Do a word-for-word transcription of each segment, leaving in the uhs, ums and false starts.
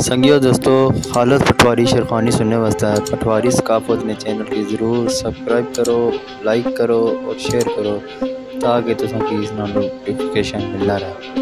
संगियो दोस्तों, खालिद पटवारी शेरखानी सुनने वास्ते पटवारी सकाफत ने चैनल की ज़रूर सब्सक्राइब करो, लाइक करो और शेयर करो ताकि तुसांकी इस नोटिफिकेशन मिलता रहे।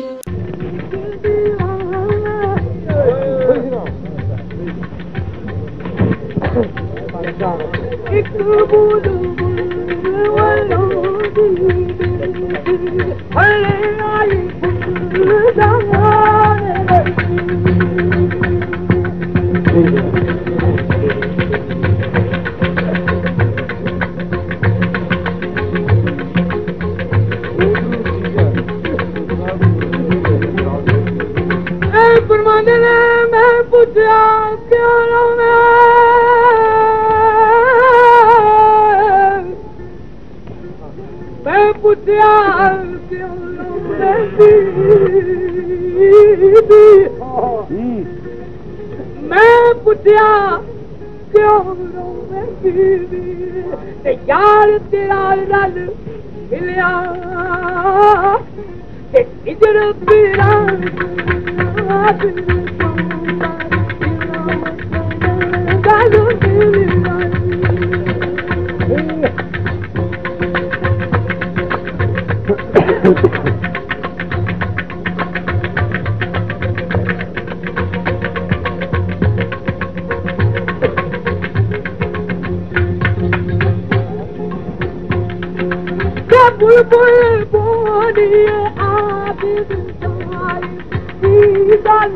मैं पूछा क्यों रोना, मैं पूछा क्यों रोना, मैं पूछा क्यों रोना ते यार तेरा रल मिलिया ते इधर पीरा बुलबुल बोली आबिद तुम्हारी दीदार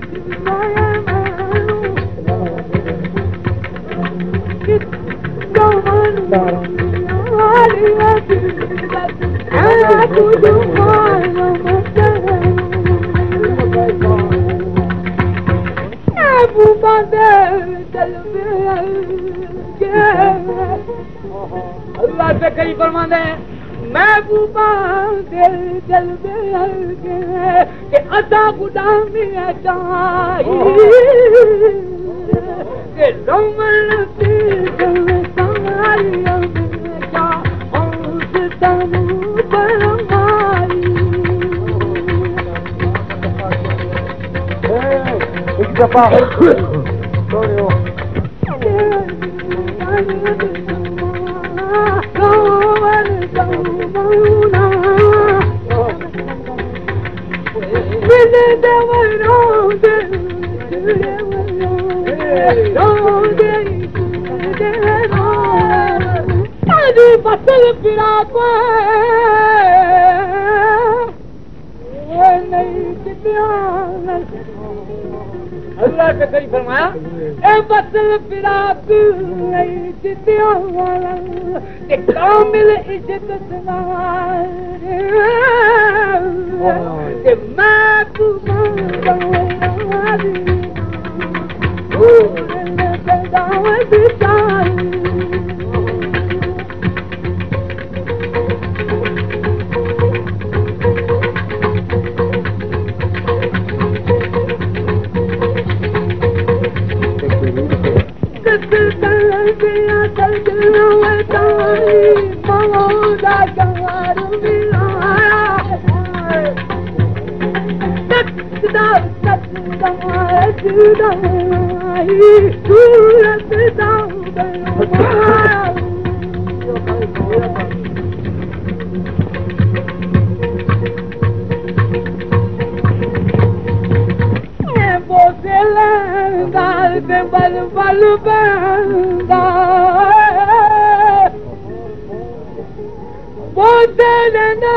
अल्लाह से कई फरमाते महबूबा दिल दिल दिल के अदा गुलामी अदाई के रोमन की सारी अमजा हौस तनु परमाई एक दफा सोयो बसल फिरा को अल्लाह से कई फरमाया ए बसल फिरा कामिल इज्जत मैं बल बल बंदा बोलना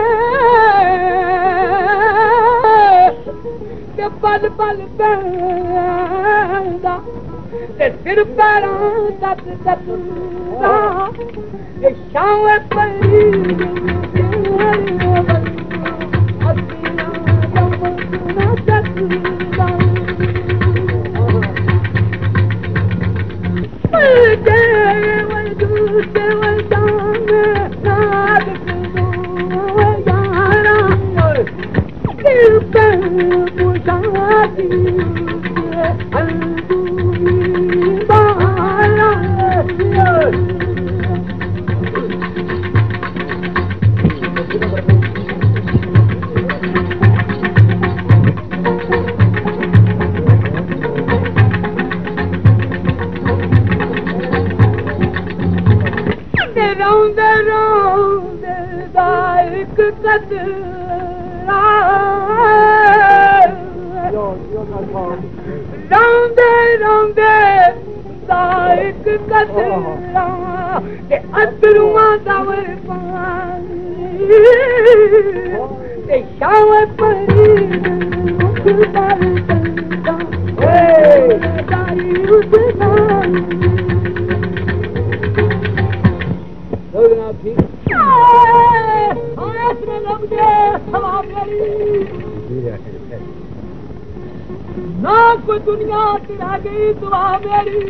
के बल बल बंदा ते सिर पैरों तक तक ये शाम परी रांदे रांदे साइक कसरा ते अतरुआ दावर पानी ते शाव परी मुखदार संदा ए दाई उठना लोगना भी हाथ में लग दे हवा मेरी ना कोई दुनिया तिरा गई दुआ मेरी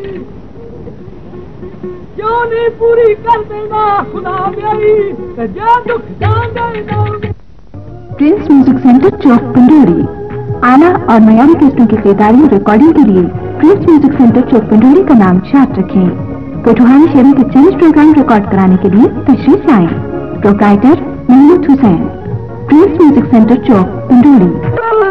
क्यों नहीं पूरी कर देना खुदा मेरी जो दुख जान देना। प्रिंस म्यूजिक सेंटर चौक पंडोरी आला और मयारी किस्मों की खरीदारी और रिकॉर्डिंग के लिए प्रिंस म्यूजिक सेंटर चौक पंडोरी का नाम याद रखें। पटुहारी शहरों के चंद प्रोग्राम रिकॉर्ड कराने के लिए तशरीफ लाएं। Proprietor Mahmood Hussain, Prince music centre चौक पंडोरी।